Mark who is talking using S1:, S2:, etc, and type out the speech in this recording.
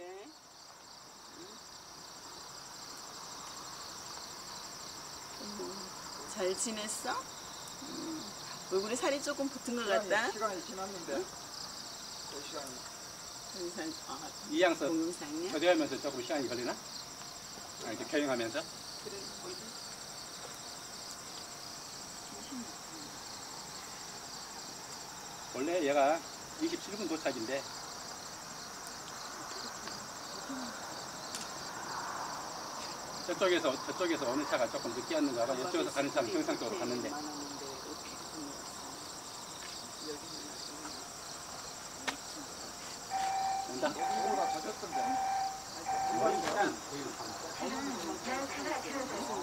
S1: 그래. 잘 지냈어? 얼굴에 살이 조금 붙은 것 같다.
S2: 시간이 지났는데. 그 시간이.
S1: 동영상,
S3: 이양서
S1: 동영상이야?
S3: 교대하면서 조금 시간이 걸리나? 이렇게 교행하면서?
S1: 그래,
S3: 원래 얘가 27분 도착인데 저쪽에서 어느 차가 조금 늦게 왔는가 봐. 이쪽에서 가는 차는 정상적으로 갔는데. 온다?
S2: 오가 젖었던데.
S3: 일단